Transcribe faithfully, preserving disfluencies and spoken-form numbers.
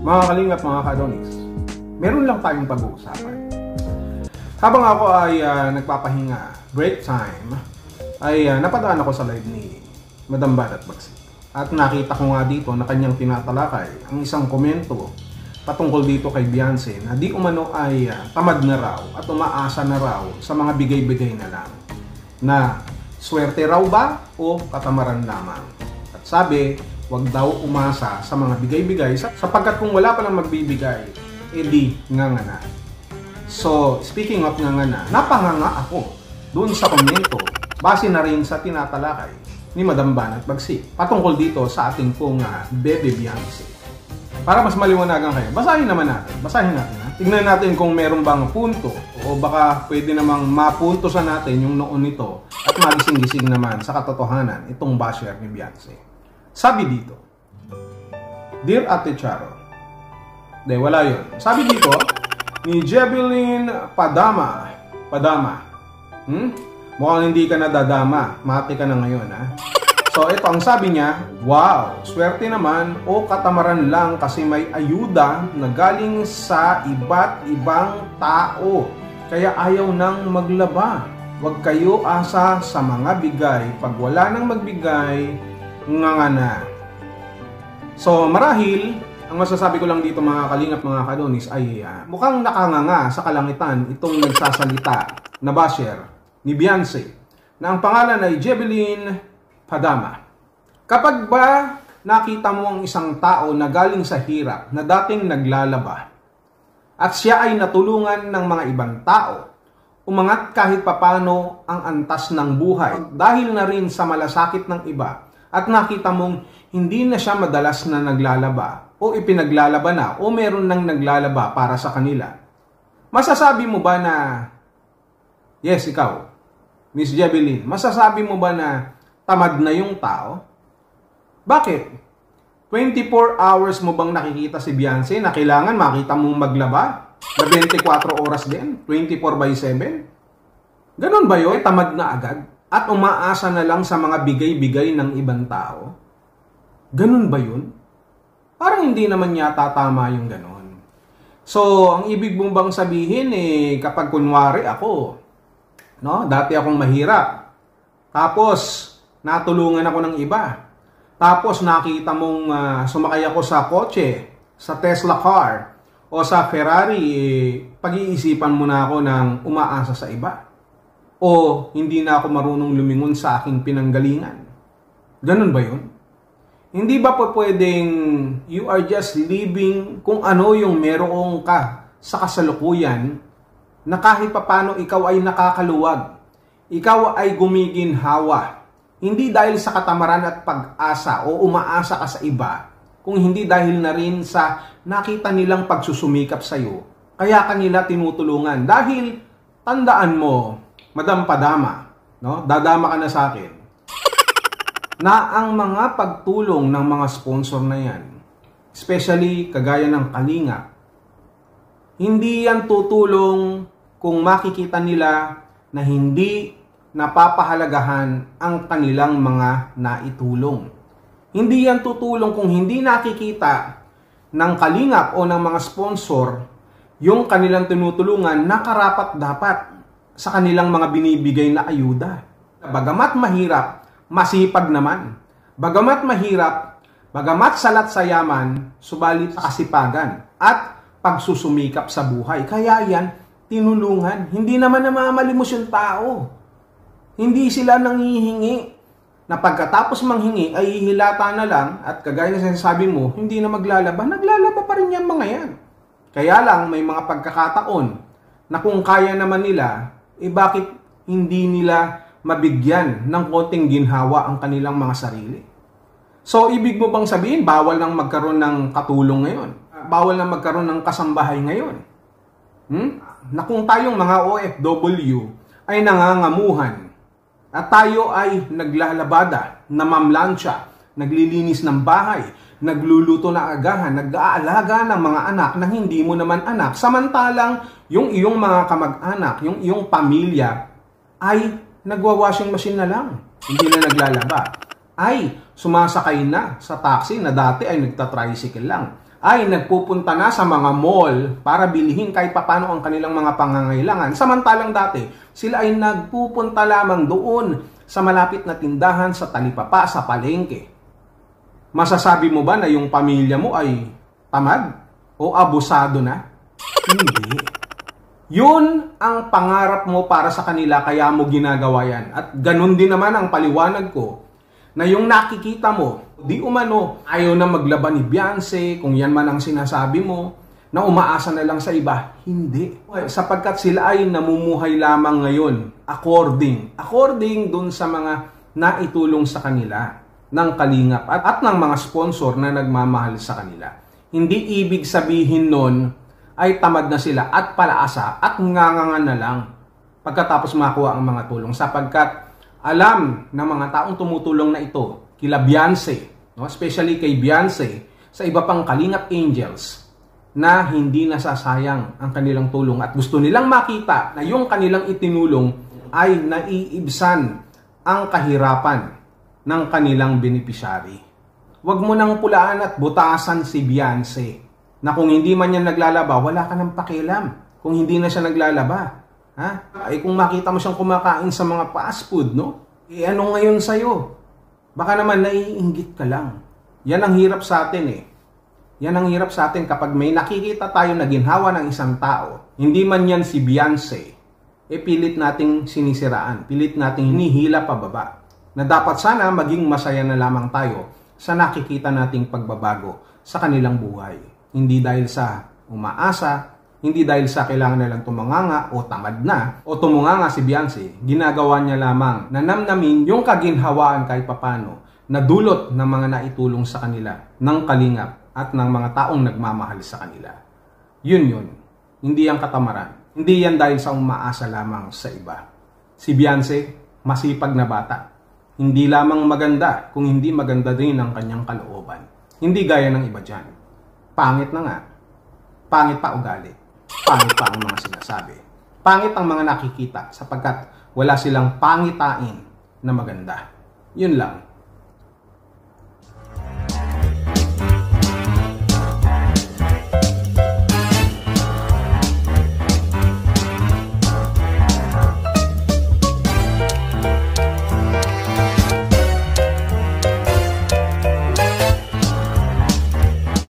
Mga kalingap, mga ka-Adonis, meron lang tayong pag-uusapan. Habang ako ay uh, nagpapahinga, break time, ay uh, napadaan ako sa live ni Madam Barat Bagsik. At nakita ko nga dito na kanyang tinatalakay ang isang komento patungkol dito kay Beyonce na di umano ay uh, tamad na raw at umaasa na raw sa mga bigay-bigay na lang. Na swerte raw ba o katamaran lamang? At sabi, wag daw umasa sa mga bigay-bigay sapagkat kung wala palang magbibigay, edi ngangana. So, speaking of ngangana, napanganga ako dun sa komento base na rin sa tinatalakay ni Madam Barat Bagsik patungkol dito sa ating pong uh, Bebe Beyonce. Para mas maliwanagan kayo, basahin naman natin. Basahin natin. Ha? Tingnan natin kung meron bang punto o baka pwede namang mapunto sa natin yung noon nito at magising-gising naman sa katotohanan itong basher ni Beyonce. Sabi dito, Dear Ate Charo, de wala yun. Sabi dito, ni Jebelyn Padama, Padama, hmm? Mukhang hindi ka nadadama, mati ka na ngayon, ha? So, ito ang sabi niya, wow, swerte naman o katamaran lang kasi may ayuda na galing sa iba't ibang tao. Kaya ayaw nang maglaba. Huwag kayo asa sa mga bigay. Pag wala nang magbigay, ngangana. So, marahil, ang masasabi ko lang dito mga kalingap, mga ka-Adonis, ay uh, mukhang nakanganga sa kalangitan itong nagsasalita na basher ni Beyonce na ang pangalan ay Jebelyn Padama. Kapag ba nakita mo ang isang tao na galing sa hirap na dating naglalaba at siya ay natulungan ng mga ibang tao, umangat kahit papano ang antas ng buhay dahil na rin sa malasakit ng iba at nakita mong hindi na siya madalas na naglalaba o ipinaglalaba na o meron nang naglalaba para sa kanila, masasabi mo ba na, yes, ikaw, Miss Jebelyn, masasabi mo ba na tamad na yung tao? Bakit? twenty-four hours mo bang nakikita si Beyonce na kailangan makita mong maglaba? Na twenty-four oras din? twenty-four by seven? Ganun ba yun? Tamad na agad? At umaasa na lang sa mga bigay-bigay ng ibang tao? Ganun ba yun? Parang hindi naman yata tama yung ganun. So, ang ibig mong bang sabihin eh, kapag kunwari ako, no? Dati akong mahirap. Tapos, natulungan ako ng iba. Tapos nakita mong uh, sumakay ako sa kotse, sa Tesla car, o sa Ferrari, eh, pag-iisipan mo na ako ng umaasa sa iba. O hindi na ako marunong lumingon sa aking pinanggalingan. Ganun ba yun? Hindi ba po pwedeng you are just living kung ano yung meron ka sa kasalukuyan na kahit papano ikaw ay nakakaluwag, ikaw ay gumiginhawa. Hindi dahil sa katamaran at pag-asa o umaasa ka sa iba, kung hindi dahil na rin sa nakita nilang pagsusumikap sa iyo, kaya kanila tinutulungan. Dahil, tandaan mo, Madam Padama, no? Dadama ka na sa akin, na ang mga pagtulong ng mga sponsor na yan, especially kagaya ng Kalinga, hindi yan tutulong kung makikita nila na hindi napapahalagahan ang kanilang mga naitulong. Hindi yan tutulong kung hindi nakikita ng kalingap o ng mga sponsor yung kanilang tinutulungan na karapat-dapat sa kanilang mga binibigay na ayuda. Bagamat mahirap, masipag naman. Bagamat mahirap, bagamat salat sa yaman, subalit sa kasipagan at pagsusumikap sa buhay. Kaya yan, tinulungan. Hindi naman namamalimos yung tao. Hindi sila nanghihingi na pagkatapos manghingi ay hihilata na lang at kagaya na sinasabi mo, hindi na maglalaba. Naglalaba pa rin yan mga yan. Kaya lang may mga pagkakataon na kung kaya naman nila, eh bakit hindi nila mabigyan ng konting ginhawa ang kanilang mga sarili? So, ibig mo bang sabihin, bawal nang magkaroon ng katulong ngayon? Bawal nang magkaroon ng kasambahay ngayon? Hmm? Na kung tayong mga O F W ay nangangamuhan, at tayo ay naglalabada, namamlansya, naglilinis ng bahay, nagluluto ng agahan, nag-aalaga ng mga anak na hindi mo naman anak. Samantalang yung iyong mga kamag-anak, yung iyong pamilya ay nagwa-washing machine na lang. Hindi na naglalaba. Ay sumasakay na sa taxi na dati ay nagta-tricycle lang. ay nagpupunta na sa mga mall para bilhin kahit papano ang kanilang mga pangangailangan. Samantalang dati, sila ay nagpupunta lamang doon sa malapit na tindahan, sa talipapa, sa palengke. Masasabi mo ba na yung pamilya mo ay tamad o abusado na? Hindi. Yun ang pangarap mo para sa kanila, kaya mo ginagawa yan. At ganun din naman ang paliwanag ko na yung nakikita mo, di umano, ayaw na maglaban ni Beyonce, kung yan man ang sinasabi mo, na umaasa na lang sa iba. Hindi. Sapagkat sila ay namumuhay lamang ngayon according, according dun sa mga naitulong sa kanila ng kalingap at, at ng mga sponsor na nagmamahal sa kanila. Hindi ibig sabihin nun ay tamad na sila at palaasa at ngangangan na lang pagkatapos makuha ang mga tulong, sapagkat alam ng mga taong tumutulong na ito, kila Beyonce, no? Especially kay Beyonce, sa iba pang Kalingap Angels, na hindi nasasayang ang kanilang tulong at gusto nilang makita na yung kanilang itinulong ay naiibsan ang kahirapan ng kanilang beneficiary. Huwag mo nang pulaan at butasan si Beyonce, na kung hindi man yan naglalaba, wala ka ng pakialam kung hindi na siya naglalaba. Ha? Ay kung makita mo siyang kumakain sa mga fast food, no? Eh ano ngayon sa'yo? Baka naman naiinggit ka lang. Yan ang hirap sa atin eh. Yan ang hirap sa atin kapag may nakikita tayo na ginhawa ng isang tao. Hindi man yan si Beyonce, eh pilit nating sinisiraan, pilit nating hinihila pababa. Na dapat sana maging masaya na lamang tayo sa nakikita nating pagbabago sa kanilang buhay. Hindi dahil sa umaasa, hindi dahil sa kailangan nilang tumunganga o tamad na o tumunganga si Beyonce, ginagawa niya lamang na namnamin yung kaginhawaan kahit papano na dulot ng mga naitulong sa kanila ng kalingap at ng mga taong nagmamahal sa kanila. Yun yun. Hindi yan katamaran. Hindi yan dahil sa umaasa lamang sa iba. Si Beyonce, masipag na bata. Hindi lamang maganda, kung hindi maganda din ang kanyang kalooban. Hindi gaya ng iba dyan. Pangit na nga. Pangit pa ugali. Pangit pa ang mga sinasabi. Pangit ang mga nakikita sapagkat wala silang pangitain na maganda. Yun lang.